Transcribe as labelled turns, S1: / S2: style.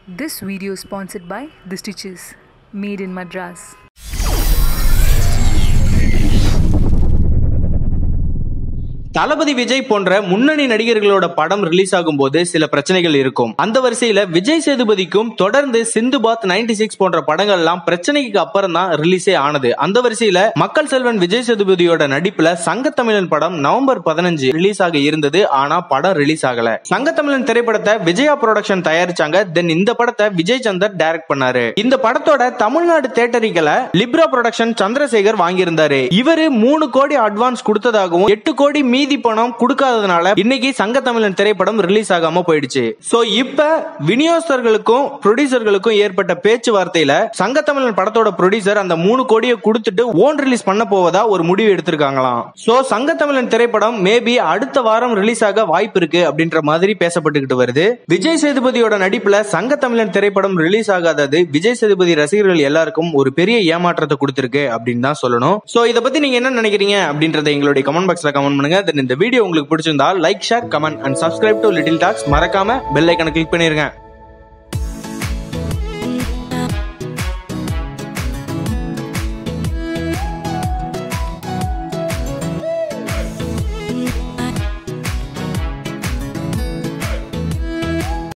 S1: This video is sponsored by The Stitches, made in Madras.
S2: தளபதி விஜய் போன்ற முன்னணி நடிகர்களோட படம் release ஆகும் போது சில பிரச்சனைகள் இருக்கும். அந்த வரிசையில விஜய் சேதுபதிக்கும் தொடர்ந்து சிந்துபாத் 96 போன்ற படங்கள் எல்லாம் பிரச்சனைக்கு அப்புறம் தான் ரிலீஸே ஆனது. அந்த வரிசையில மக்கள் செல்வன் விஜய் சேதுபதியோட நடிப்புல சங்கத்தமிழன் படம் நவம்பர் 15 ரிலீஸ் ஆக இருந்தது. ஆனா படம் ரிலீஸ் ஆகல. சங்கத்தமிழன் திரைப்படத்தை விஜயா புரொடக்ஷன் தயாரிச்சாங்க. தென் இந்த படத்தை விஜய் சந்தர் டைரக்ட் பண்ணாரு. இந்த படத்தோட Tamil Nadu theatrical Libra production Chandrasekhar வாங்கியிருந்தாரு. இவரு 3 கோடி அட்வான்ஸ் கொடுத்ததாகவும் 8 கோடி மீதி பணம் கொடுக்காததுனால இன்னைக்கு சங்கத்தமிழன் திரைப்படம் ரிலீஸ் ஆகாம போயிடுச்சு. சோ இப்ப விநியோகஸ்தர்களுக்கும் ப்ரொடியூசர்களுக்கும் ஏற்பட்ட பேச்சுவார்த்தையில சங்கத்தமிழன் படத்தோட ப்ரொடியூசர் அந்த 3 கோடியை கொடுத்துட்டு ஓன் ரிலீஸ் பண்ண போவதா ஒரு முடிவு எடுத்திருக்காங்களாம். சோ சங்கத்தமிழன் திரைப்படம் மேபி அடுத்த வாரம் ரிலீஸ் ஆக வாய்ப்பு இருக்கு அப்படின்ற மாதிரி பேசப்பட்டுக்கிட்டு வருது. விஜய் சேதுபதியோட நடிப்புல சங்கத்தமிழன் திரைப்படம் ரிலீஸ் ஆகாதது விஜய் சேதுபதி ரசிகர்கள் எல்லாருக்கும் ஒரு பெரிய ஏமாற்றத்தை கொடுத்திருக்கு அப்படின்னு தான் சொல்லணும். சோ இத பத்தி நீங்க என்ன நினைக்கிறீங்க அப்படின்றத எங்களுடைய கமெண்ட் பாக்ஸ்ல கமெண்ட் பண்ணுங்க. இந்த வீடியோ உங்களுக்கு பிடிச்சிருந்தா like, share, comment and subscribe to little talks. மறக்காம பெல் ஐகானை கிளிக் பண்ணிருங்க.